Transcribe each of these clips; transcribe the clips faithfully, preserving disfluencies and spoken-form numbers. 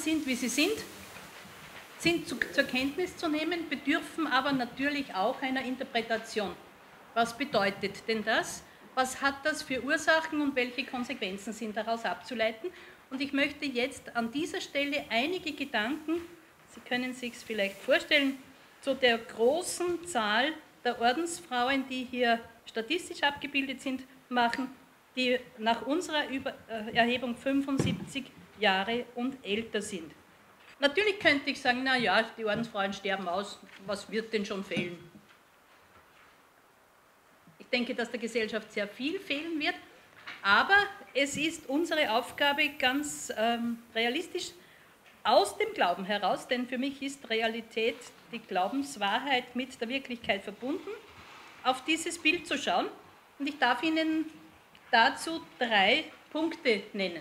sind, wie sie sind, sind zu, zur Kenntnis zu nehmen, bedürfen aber natürlich auch einer Interpretation. Was bedeutet denn das? Was hat das für Ursachen und welche Konsequenzen sind daraus abzuleiten? Und ich möchte jetzt an dieser Stelle einige Gedanken, Sie können sich es vielleicht vorstellen, zu der großen Zahl der Ordensfrauen, die hier statistisch abgebildet sind, machen, die nach unserer Über Erhebung fünfundsiebzig Jahre und älter sind. Natürlich könnte ich sagen, na ja, die Ordensfrauen sterben aus, was wird denn schon fehlen? Ich denke, dass der Gesellschaft sehr viel fehlen wird, aber es ist unsere Aufgabe ganz ähm, realistisch aus dem Glauben heraus, denn für mich ist Realität, die Glaubenswahrheit mit der Wirklichkeit verbunden, auf dieses Bild zu schauen. Und ich darf Ihnen dazu drei Punkte nennen.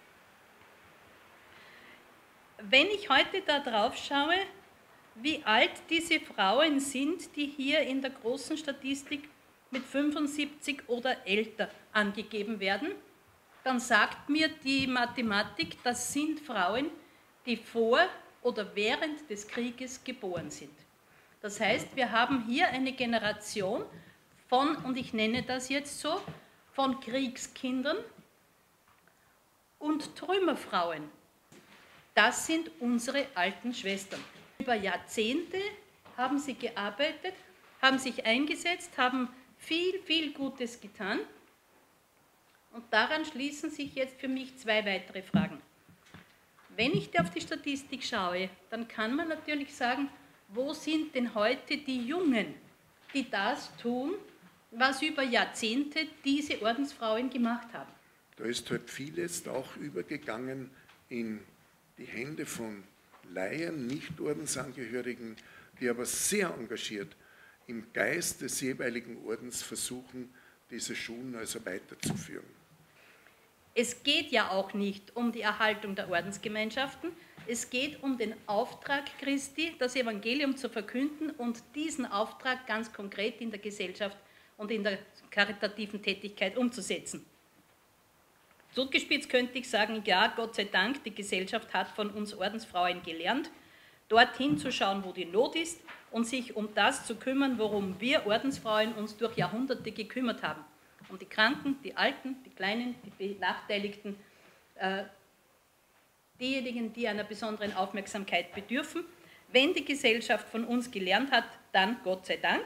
Wenn ich heute da drauf schaue, wie alt diese Frauen sind, die hier in der großen Statistik mit fünfundsiebzig oder älter angegeben werden, dann sagt mir die Mathematik, das sind Frauen, die vor oder während des Krieges geboren sind. Das heißt, wir haben hier eine Generation von, und ich nenne das jetzt so, von Kriegskindern und Trümmerfrauen. Das sind unsere alten Schwestern. Über Jahrzehnte haben sie gearbeitet, haben sich eingesetzt, haben viel, viel Gutes getan. Und daran schließen sich jetzt für mich zwei weitere Fragen. Wenn ich auf die Statistik schaue, dann kann man natürlich sagen, wo sind denn heute die Jungen, die das tun, was über Jahrzehnte diese Ordensfrauen gemacht haben? Da ist halt vieles auch übergegangen in die Hände von Laien, Nicht-Ordensangehörigen, die aber sehr engagiert im Geist des jeweiligen Ordens versuchen, diese Schulen also weiterzuführen. Es geht ja auch nicht um die Erhaltung der Ordensgemeinschaften, es geht um den Auftrag Christi, das Evangelium zu verkünden und diesen Auftrag ganz konkret in der Gesellschaft und in der karitativen Tätigkeit umzusetzen. Zugespitzt könnte ich sagen, ja, Gott sei Dank, die Gesellschaft hat von uns Ordensfrauen gelernt, dorthin zu schauen, wo die Not ist und sich um das zu kümmern, worum wir Ordensfrauen uns durch Jahrhunderte gekümmert haben. Um die Kranken, die Alten, die Kleinen, die Benachteiligten, äh, diejenigen, die einer besonderen Aufmerksamkeit bedürfen. Wenn die Gesellschaft von uns gelernt hat, dann Gott sei Dank.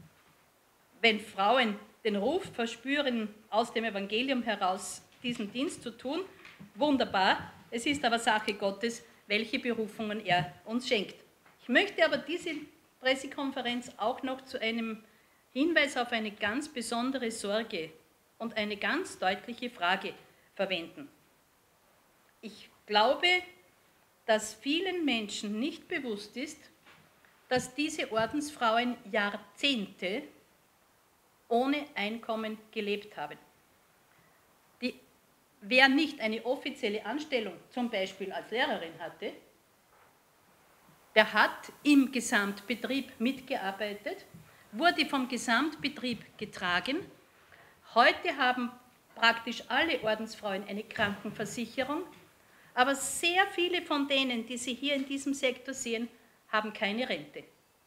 Wenn Frauen den Ruf verspüren, aus dem Evangelium heraus diesen Dienst zu tun, wunderbar. Es ist aber Sache Gottes, welche Berufungen er uns schenkt. Ich möchte aber diese Pressekonferenz auch noch zu einem Hinweis auf eine ganz besondere Sorge und eine ganz deutliche Frage verwenden. Ich glaube, dass vielen Menschen nicht bewusst ist, dass diese Ordensfrauen Jahrzehnte ohne Einkommen gelebt haben. Die, wer nicht eine offizielle Anstellung, zum Beispiel als Lehrerin hatte, der hat im Gesamtbetrieb mitgearbeitet, wurde vom Gesamtbetrieb getragen. Heute haben praktisch alle Ordensfrauen eine Krankenversicherung, aber sehr viele von denen, die Sie hier in diesem Sektor sehen, haben keine Rente.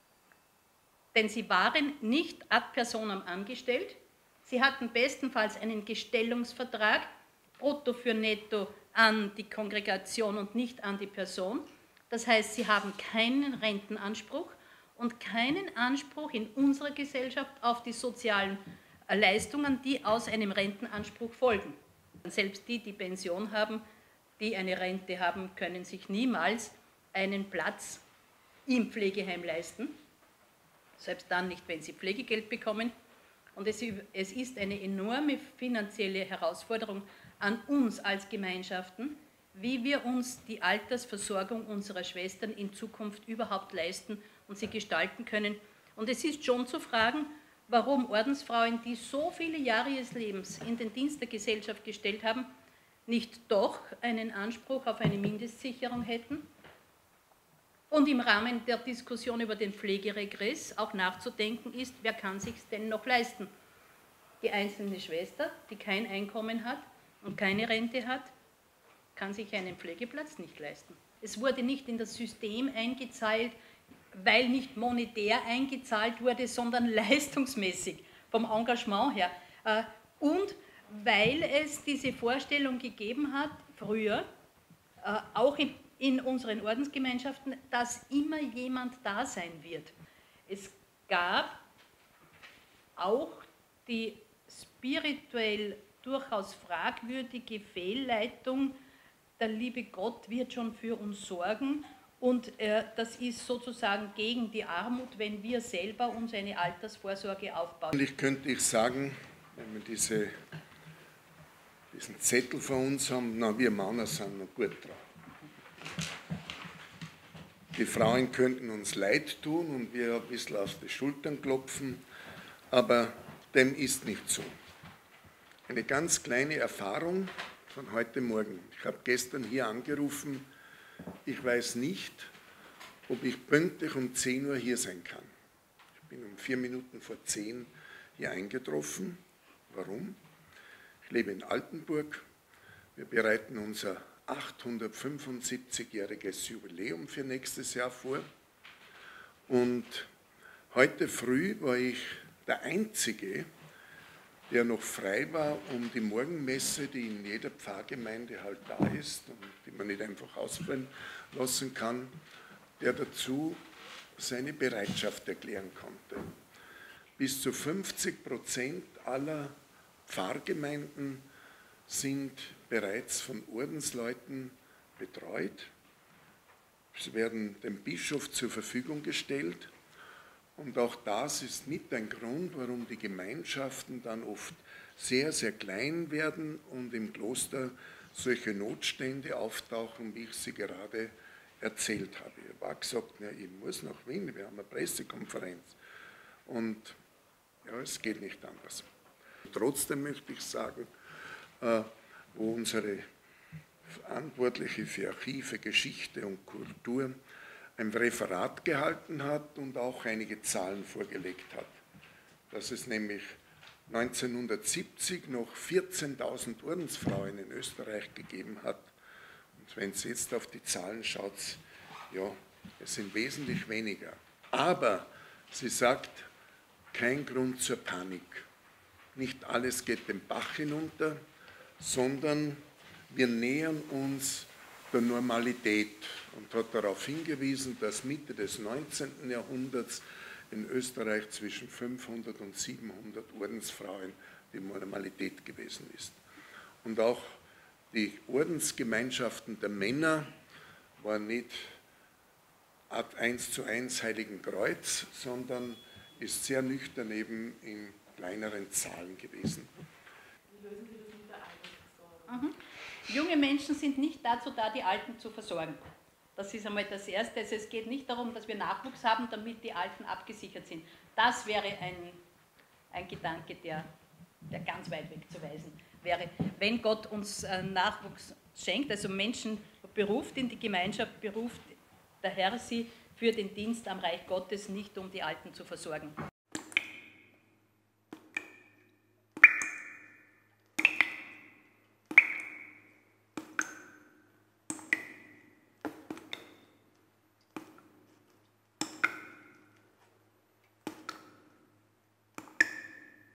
Denn sie waren nicht ad personam angestellt, sie hatten bestenfalls einen Gestellungsvertrag, brutto für netto an die Kongregation und nicht an die Person. Das heißt, sie haben keinen Rentenanspruch und keinen Anspruch in unserer Gesellschaft auf die sozialen Leistungen, die aus einem Rentenanspruch folgen. Selbst die, die Pension haben, die eine Rente haben, können sich niemals einen Platz im Pflegeheim leisten, selbst dann nicht, wenn sie Pflegegeld bekommen. Und es, es ist eine enorme finanzielle Herausforderung an uns als Gemeinschaften, wie wir uns die Altersversorgung unserer Schwestern in Zukunft überhaupt leisten und sie gestalten können. Und es ist schon zu fragen, warum Ordensfrauen, die so viele Jahre ihres Lebens in den Dienst der Gesellschaft gestellt haben, nicht doch einen Anspruch auf eine Mindestsicherung hätten. Und im Rahmen der Diskussion über den Pflegeregress auch nachzudenken ist, wer kann sich es denn noch leisten? Die einzelne Schwester, die kein Einkommen hat und keine Rente hat, kann sich einen Pflegeplatz nicht leisten. Es wurde nicht in das System eingezahlt, weil nicht monetär eingezahlt wurde, sondern leistungsmäßig, vom Engagement her. Und weil es diese Vorstellung gegeben hat, früher, auch in, in unseren Ordensgemeinschaften, dass immer jemand da sein wird. Es gab auch die spirituell durchaus fragwürdige Fehlleitung, der liebe Gott wird schon für uns sorgen, und äh, das ist sozusagen gegen die Armut, wenn wir selber uns eine Altersvorsorge aufbauen. Eigentlich könnte ich sagen, wenn wir diese, diesen Zettel vor uns haben, na, wir Männer sind noch gut dran. Die Frauen könnten uns leid tun und wir ein bisschen auf die Schultern klopfen, aber dem ist nicht so. Eine ganz kleine Erfahrung von heute Morgen. Ich habe gestern hier angerufen, ich weiß nicht, ob ich pünktlich um zehn Uhr hier sein kann. Ich bin um vier Minuten vor zehn hier eingetroffen. Warum? Ich lebe in Altenburg. Wir bereiten unser achthundertfünfundsiebzigjähriges Jubiläum für nächstes Jahr vor. Und heute früh war ich der Einzige, der noch frei war, um die Morgenmesse, die in jeder Pfarrgemeinde halt da ist und die man nicht einfach ausfallen lassen kann, der dazu seine Bereitschaft erklären konnte. Bis zu fünfzig Prozent aller Pfarrgemeinden sind bereits von Ordensleuten betreut. Sie werden dem Bischof zur Verfügung gestellt. Und auch das ist mit ein Grund, warum die Gemeinschaften dann oft sehr, sehr klein werden und im Kloster solche Notstände auftauchen, wie ich sie gerade erzählt habe. Ich habe gesagt, ja, ich muss nach Wien, wir haben eine Pressekonferenz. Und ja, es geht nicht anders. Trotzdem möchte ich sagen, äh, wo unsere Verantwortliche für Archive, Geschichte und Kultur ein Referat gehalten hat und auch einige Zahlen vorgelegt hat. Dass es nämlich neunzehnhundertsiebzig noch vierzehntausend Ordensfrauen in Österreich gegeben hat. Und wenn Sie jetzt auf die Zahlen schaut, ja, es sind wesentlich weniger. Aber sie sagt, kein Grund zur Panik. Nicht alles geht den Bach hinunter, sondern wir nähern uns der Normalität und hat darauf hingewiesen, dass Mitte des neunzehnten Jahrhunderts in Österreich zwischen fünfhundert und siebenhundert Ordensfrauen die Normalität gewesen ist. Und auch die Ordensgemeinschaften der Männer waren nicht eins zu eins Heiligen Kreuz, sondern ist sehr nüchtern eben in kleineren Zahlen gewesen. Wie lösen Sie das mit der Altersversorgung? Mhm. Junge Menschen sind nicht dazu da, die Alten zu versorgen. Das ist einmal das Erste. Also es geht nicht darum, dass wir Nachwuchs haben, damit die Alten abgesichert sind. Das wäre ein, ein Gedanke, der, der ganz weit wegzuweisen wäre. Wenn Gott uns Nachwuchs schenkt, also Menschen beruft in die Gemeinschaft, beruft der Herr sie für den Dienst am Reich Gottes, nicht um die Alten zu versorgen.